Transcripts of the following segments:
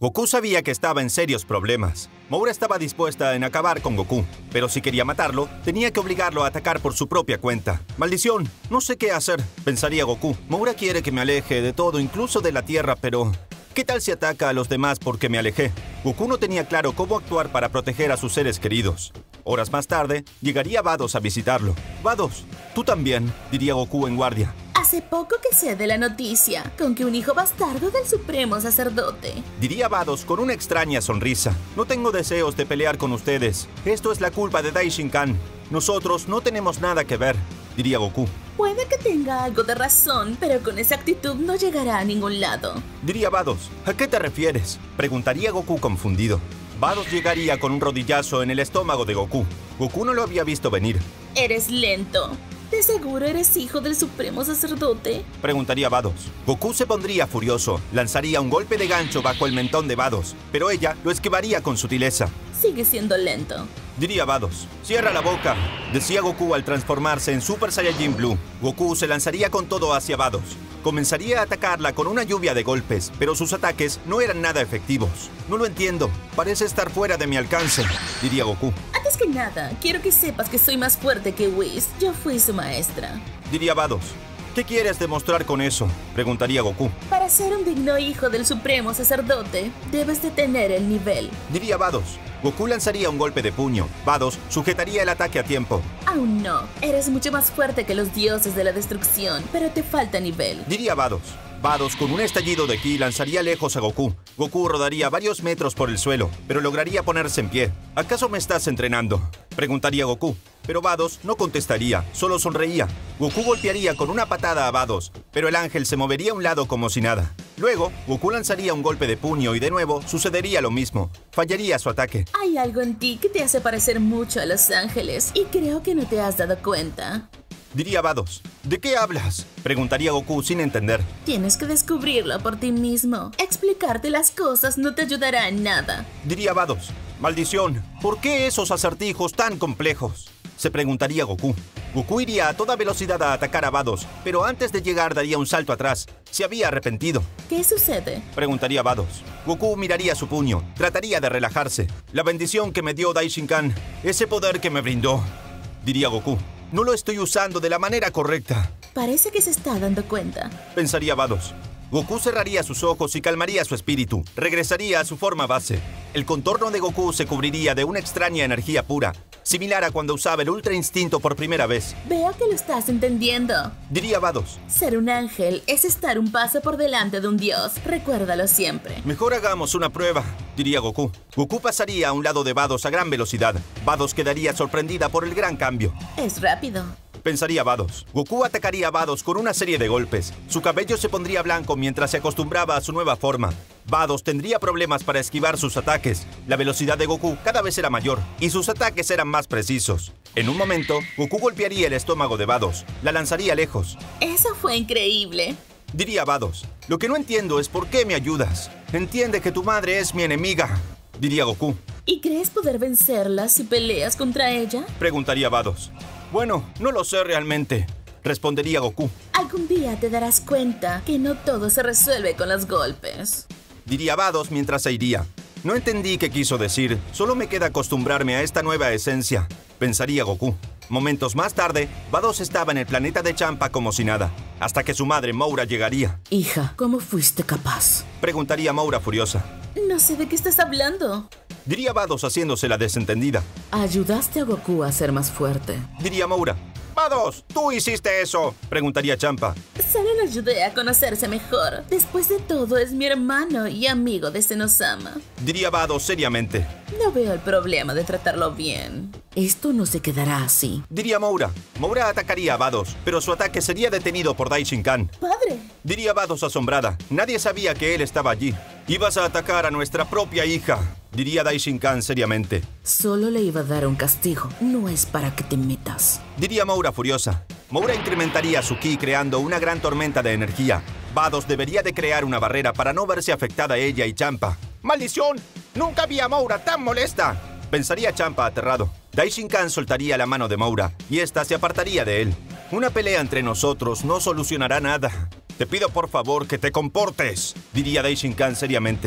Goku sabía que estaba en serios problemas. Moura estaba dispuesta en acabar con Goku, pero si quería matarlo, tenía que obligarlo a atacar por su propia cuenta. ¡Maldición! No sé qué hacer, pensaría Goku. Moura quiere que me aleje de todo, incluso de la Tierra, pero ¿qué tal si ataca a los demás porque me alejé? Goku no tenía claro cómo actuar para proteger a sus seres queridos. Horas más tarde, llegaría Vados a visitarlo. «Vados, tú también», diría Goku en guardia. Hace poco que sé de la noticia, con que un hijo bastardo del supremo sacerdote. Diría Vados con una extraña sonrisa. «No tengo deseos de pelear con ustedes. Esto es la culpa de Daishinkan. Nosotros no tenemos nada que ver», diría Goku. Puede que tenga algo de razón, pero con esa actitud no llegará a ningún lado. Diría Vados. «¿A qué te refieres?», preguntaría Goku confundido. Vados llegaría con un rodillazo en el estómago de Goku. Goku no lo había visto venir. Eres lento. ¿De seguro eres hijo del supremo sacerdote?, preguntaría Vados. Goku se pondría furioso, lanzaría un golpe de gancho bajo el mentón de Vados, pero ella lo esquivaría con sutileza. Sigue siendo lento, diría Vados. «Cierra la boca», decía Goku al transformarse en Super Saiyajin Blue. Goku se lanzaría con todo hacia Vados. Comenzaría a atacarla con una lluvia de golpes, pero sus ataques no eran nada efectivos. «No lo entiendo, parece estar fuera de mi alcance», diría Goku. Antes que nada, quiero que sepas que soy más fuerte que Whis. Yo fui su maestra, diría Vados. «¿Qué quieres demostrar con eso?», preguntaría Goku. Para ser un digno hijo del supremo sacerdote, debes de tener el nivel, diría Vados. Goku lanzaría un golpe de puño. Vados sujetaría el ataque a tiempo. Aún no. Eres mucho más fuerte que los dioses de la destrucción, pero te falta nivel, diría Vados. Vados, con un estallido de ki, lanzaría lejos a Goku. Goku rodaría varios metros por el suelo, pero lograría ponerse en pie. «¿Acaso me estás entrenando?», preguntaría Goku. Pero Vados no contestaría, solo sonreía. Goku golpearía con una patada a Vados, pero el ángel se movería a un lado como si nada. Luego, Goku lanzaría un golpe de puño y de nuevo sucedería lo mismo. Fallaría su ataque. Hay algo en ti que te hace parecer mucho a los ángeles, y creo que no te has dado cuenta, diría Vados. «¿De qué hablas?», preguntaría Goku sin entender. Tienes que descubrirlo por ti mismo. Explicarte las cosas no te ayudará en nada, diría Vados. «Maldición, ¿por qué esos acertijos tan complejos?», se preguntaría Goku. Goku iría a toda velocidad a atacar a Vados, pero antes de llegar daría un salto atrás. Se había arrepentido. ¿Qué sucede?, preguntaría Vados. Goku miraría su puño, trataría de relajarse. «La bendición que me dio Daishinkan, ese poder que me brindó», diría Goku. «No lo estoy usando de la manera correcta». Parece que se está dando cuenta, pensaría Vados. Goku cerraría sus ojos y calmaría su espíritu. Regresaría a su forma base. El contorno de Goku se cubriría de una extraña energía pura, similar a cuando usaba el Ultra Instinto por primera vez. Veo que lo estás entendiendo, diría Vados. Ser un ángel es estar un paso por delante de un dios. Recuérdalo siempre. «Mejor hagamos una prueba», diría Goku. Goku pasaría a un lado de Vados a gran velocidad. Vados quedaría sorprendida por el gran cambio. Es rápido, pensaría Vados. Goku atacaría a Vados con una serie de golpes. Su cabello se pondría blanco mientras se acostumbraba a su nueva forma. Vados tendría problemas para esquivar sus ataques. La velocidad de Goku cada vez era mayor y sus ataques eran más precisos. En un momento, Goku golpearía el estómago de Vados. La lanzaría lejos. Eso fue increíble, diría Vados. «Lo que no entiendo es por qué me ayudas. Entiende que tu madre es mi enemiga», diría Goku. ¿Y crees poder vencerla si peleas contra ella?, preguntaría Vados. «Bueno, no lo sé realmente», respondería Goku. Algún día te darás cuenta que no todo se resuelve con los golpes, diría Vados mientras se iría. «No entendí qué quiso decir. Solo me queda acostumbrarme a esta nueva esencia», pensaría Goku. Momentos más tarde, Vados estaba en el planeta de Champa como si nada, hasta que su madre Moura llegaría. «Hija, ¿cómo fuiste capaz?», preguntaría Moura furiosa. «No sé de qué estás hablando», diría Vados haciéndose la desentendida. «Ayudaste a Goku a ser más fuerte», diría Moura. «Vados, ¿tú hiciste eso?», preguntaría Champa. «Solo lo ayudé a conocerse mejor. Después de todo, es mi hermano y amigo de Senosama», diría Vados seriamente. «No veo el problema de tratarlo bien. Esto no se quedará así», diría Moura. Moura atacaría a Vados, pero su ataque sería detenido por Daishinkan. «Padre», diría Vados asombrada. Nadie sabía que él estaba allí. «Ibas a atacar a nuestra propia hija», diría Daishinkan seriamente. «Solo le iba a dar un castigo. No es para que te metas», diría Moura furiosa. Moura incrementaría su ki creando una gran tormenta de energía. Vados debería de crear una barrera para no verse afectada ella y Champa. «¡Maldición! ¡Nunca vi a Moura tan molesta!», pensaría Champa aterrado. Daishinkan soltaría la mano de Moura y ésta se apartaría de él. «Una pelea entre nosotros no solucionará nada. Te pido por favor que te comportes», diría Daishinkan seriamente.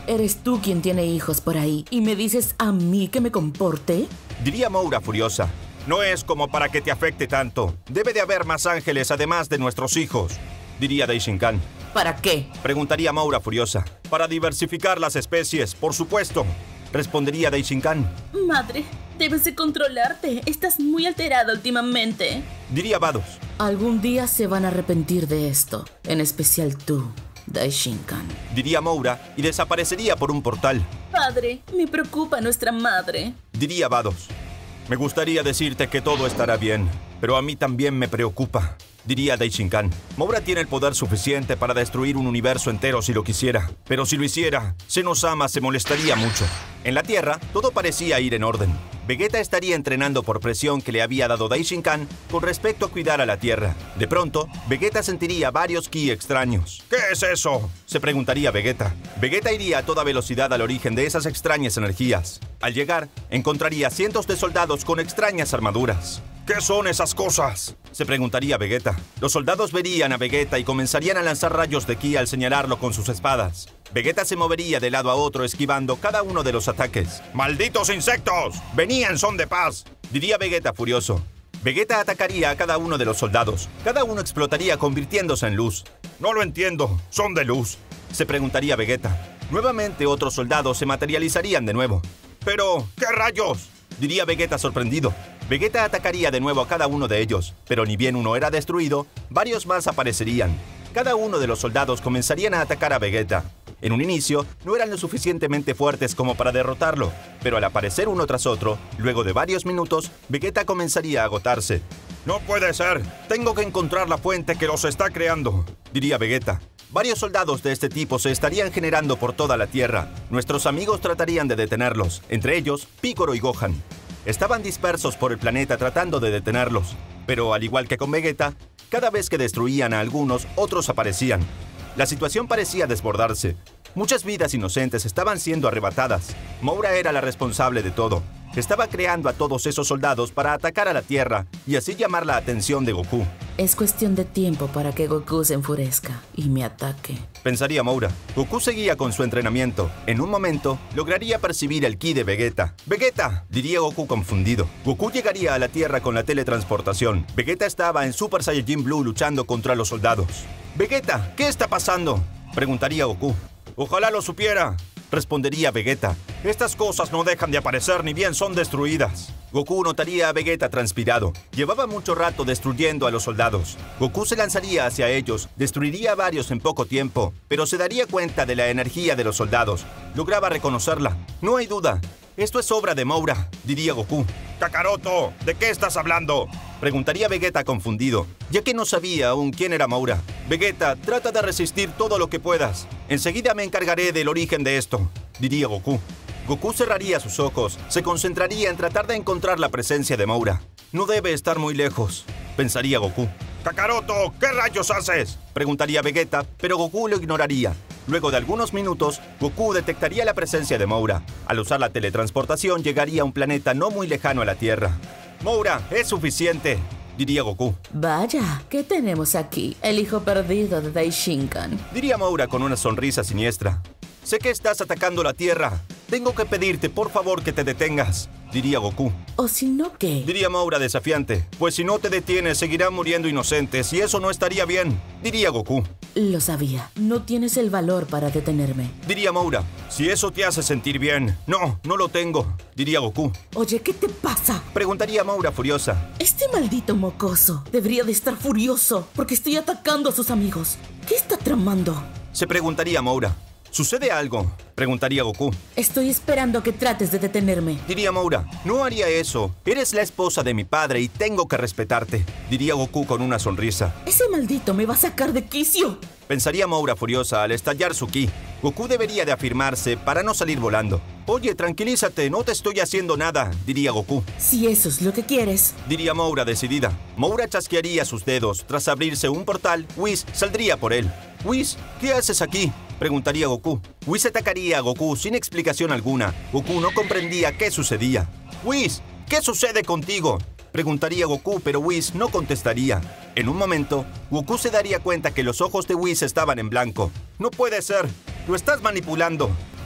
Eres tú quien tiene hijos por ahí y me dices a mí que me comporte. Diría Moura furiosa. No es como para que te afecte tanto. Debe de haber más ángeles además de nuestros hijos, diría Daishinkan. ¿Para qué? Preguntaría Moura furiosa. Para diversificar las especies, por supuesto, respondería Daishinkan. Madre, debes de controlarte. Estás muy alterada últimamente. Diría Vados. Algún día se van a arrepentir de esto, en especial tú, Daishinkan. Diría Moura y desaparecería por un portal. Padre, me preocupa nuestra madre. Diría Vados. Me gustaría decirte que todo estará bien, pero a mí también me preocupa, diría Daishinkan. Moura tiene el poder suficiente para destruir un universo entero si lo quisiera, pero si lo hiciera, Senosama se molestaría mucho. En la Tierra, todo parecía ir en orden. Vegeta estaría entrenando por presión que le había dado Daishinkan con respecto a cuidar a la Tierra. De pronto, Vegeta sentiría varios ki extraños. ¿Qué es eso?, se preguntaría Vegeta. Vegeta iría a toda velocidad al origen de esas extrañas energías. Al llegar, encontraría cientos de soldados con extrañas armaduras. ¿Qué son esas cosas?, se preguntaría Vegeta. Los soldados verían a Vegeta y comenzarían a lanzar rayos de ki al señalarlo con sus espadas. Vegeta se movería de lado a otro esquivando cada uno de los ataques. ¡Malditos insectos! ¡Venía en son de paz!, diría Vegeta furioso. Vegeta atacaría a cada uno de los soldados. Cada uno explotaría convirtiéndose en luz. No lo entiendo. ¿Son de luz?, se preguntaría Vegeta. Nuevamente otros soldados se materializarían de nuevo. ¿Pero qué rayos?, diría Vegeta sorprendido. Vegeta atacaría de nuevo a cada uno de ellos, pero ni bien uno era destruido, varios más aparecerían. Cada uno de los soldados comenzarían a atacar a Vegeta. En un inicio, no eran lo suficientemente fuertes como para derrotarlo, pero al aparecer uno tras otro, luego de varios minutos, Vegeta comenzaría a agotarse. ¡No puede ser! ¡Tengo que encontrar la fuente que los está creando!, diría Vegeta. Varios soldados de este tipo se estarían generando por toda la Tierra. Nuestros amigos tratarían de detenerlos, entre ellos, Piccolo y Gohan. Estaban dispersos por el planeta tratando de detenerlos, pero al igual que con Vegeta, cada vez que destruían a algunos, otros aparecían. La situación parecía desbordarse. Muchas vidas inocentes estaban siendo arrebatadas. Moura era la responsable de todo. Estaba creando a todos esos soldados para atacar a la Tierra y así llamar la atención de Goku. Es cuestión de tiempo para que Goku se enfurezca y me ataque, pensaría Moura. Goku seguía con su entrenamiento. En un momento, lograría percibir el ki de Vegeta. ¡Vegeta!, diría Goku confundido. Goku llegaría a la Tierra con la teletransportación. Vegeta estaba en Super Saiyajin Blue luchando contra los soldados. ¡Vegeta! ¿Qué está pasando?, preguntaría Goku. Ojalá lo supiera, respondería Vegeta. Estas cosas no dejan de aparecer ni bien son destruidas. Goku notaría a Vegeta transpirado. Llevaba mucho rato destruyendo a los soldados. Goku se lanzaría hacia ellos, destruiría a varios en poco tiempo, pero se daría cuenta de la energía de los soldados. Lograba reconocerla. No hay duda. Esto es obra de Moura, diría Goku. ¡Kakaroto! ¿De qué estás hablando?, preguntaría Vegeta confundido, ya que no sabía aún quién era Moura. Vegeta, trata de resistir todo lo que puedas. Enseguida me encargaré del origen de esto, diría Goku. Goku cerraría sus ojos, se concentraría en tratar de encontrar la presencia de Moura. No debe estar muy lejos, pensaría Goku. ¡Kakaroto! ¿Qué rayos haces?, preguntaría Vegeta, pero Goku lo ignoraría. Luego de algunos minutos, Goku detectaría la presencia de Moura. Al usar la teletransportación, llegaría a un planeta no muy lejano a la Tierra. ¡Moura, es suficiente!, diría Goku. Vaya, ¿qué tenemos aquí? El hijo perdido de Daishinkan, diría Moura con una sonrisa siniestra. Sé que estás atacando la Tierra. Tengo que pedirte, por favor, que te detengas, diría Goku. ¿O si no qué?, diría Moura desafiante. Pues si no te detienes, seguirán muriendo inocentes y eso no estaría bien, diría Goku. Lo sabía. No tienes el valor para detenerme, diría Moura. Si eso te hace sentir bien. No, no lo tengo, diría Goku. Oye, ¿qué te pasa?, preguntaría Moura furiosa. Este maldito mocoso debería de estar furioso porque estoy atacando a sus amigos. ¿Qué está tramando?, se preguntaría Moura. ¿Sucede algo?, preguntaría Goku. Estoy esperando que trates de detenerme, diría Moura. No haría eso. Eres la esposa de mi padre y tengo que respetarte, diría Goku con una sonrisa. Ese maldito me va a sacar de quicio, pensaría Moura furiosa al estallar su ki. Goku debería de afirmarse para no salir volando. Oye, tranquilízate, no te estoy haciendo nada, diría Goku. Si eso es lo que quieres, diría Moura decidida. Moura chasquearía sus dedos. Tras abrirse un portal, Whis saldría por él. Whis, ¿qué haces aquí?, preguntaría Goku. Whis atacaría a Goku sin explicación alguna. Goku no comprendía qué sucedía. Whis, ¿qué sucede contigo?, preguntaría Goku, pero Whis no contestaría. En un momento, Goku se daría cuenta que los ojos de Whis estaban en blanco. No puede ser, lo estás manipulando,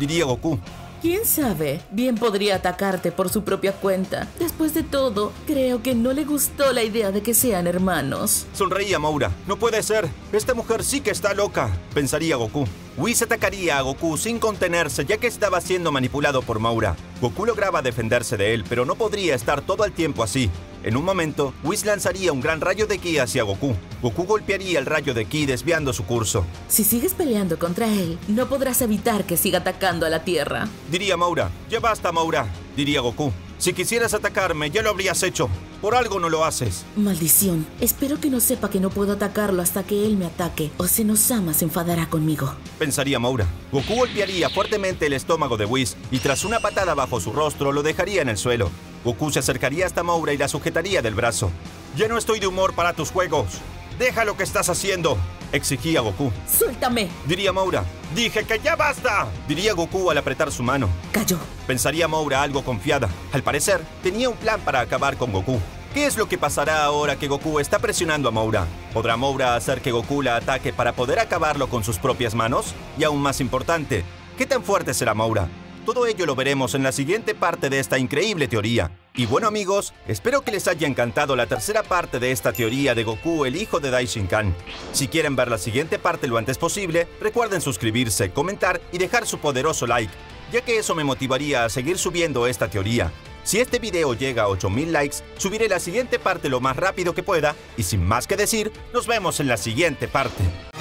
diría Goku. ¿Quién sabe? Bien podría atacarte por su propia cuenta. Después de todo, creo que no le gustó la idea de que sean hermanos. Sonreía Moura. No puede ser. Esta mujer sí que está loca, pensaría Goku. Whis atacaría a Goku sin contenerse, ya que estaba siendo manipulado por Moura. Goku lograba defenderse de él, pero no podría estar todo el tiempo así. En un momento, Whis lanzaría un gran rayo de ki hacia Goku. Goku golpearía el rayo de ki desviando su curso. Si sigues peleando contra él, no podrás evitar que siga atacando a la Tierra. Diría Moura. Ya basta, Moura, diría Goku. Si quisieras atacarme, ya lo habrías hecho. Por algo no lo haces. Maldición. Espero que no sepa que no puedo atacarlo hasta que él me ataque, o Senosama se enfadará conmigo. Pensaría Moura. Goku golpearía fuertemente el estómago de Whis y tras una patada bajo su rostro lo dejaría en el suelo. Goku se acercaría hasta Moura y la sujetaría del brazo. Ya no estoy de humor para tus juegos. Deja lo que estás haciendo, exigía Goku. ¡Suéltame!, diría Moura. Dije que ya basta, diría Goku al apretar su mano. Cayó. Pensaría Moura algo confiada. Al parecer, tenía un plan para acabar con Goku. ¿Qué es lo que pasará ahora que Goku está presionando a Moura? ¿Podrá Moura hacer que Goku la ataque para poder acabarlo con sus propias manos? Y aún más importante, ¿qué tan fuerte será Moura? Todo ello lo veremos en la siguiente parte de esta increíble teoría. Y bueno amigos, espero que les haya encantado la tercera parte de esta teoría de Goku, el hijo de Daishinkan. Si quieren ver la siguiente parte lo antes posible, recuerden suscribirse, comentar y dejar su poderoso like, ya que eso me motivaría a seguir subiendo esta teoría. Si este video llega a 8000 likes, subiré la siguiente parte lo más rápido que pueda y sin más que decir, nos vemos en la siguiente parte.